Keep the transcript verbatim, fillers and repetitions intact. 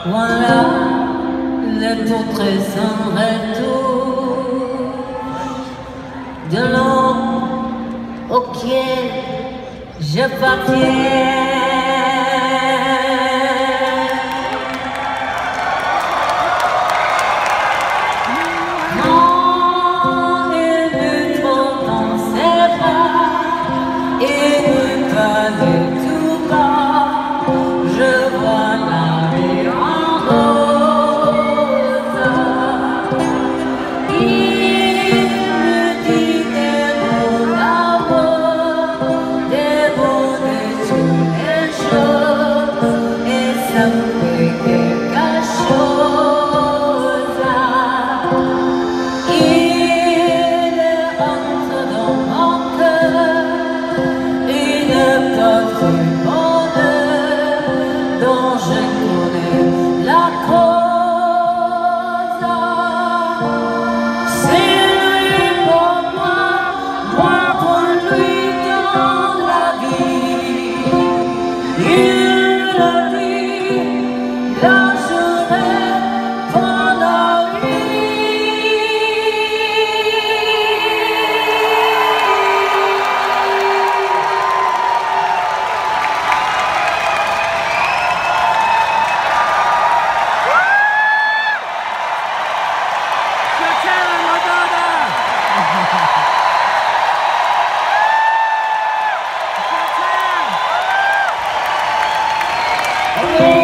Voilà le portrait sans retour de l'homme auquel j'appartiens. Quand il me trompe dans ses bras et ne parlait tout bas, je vois la vie en rose. Il me dit des mots d'amour, des mots de toutes les choses, et ça me fait quelque chose. Il entre dans mon cœur une porte du bonheur dont je connais la cause. C'est lui pour moi, moi pour lui dans la vie. Il le dit, la journée pour la Yeah.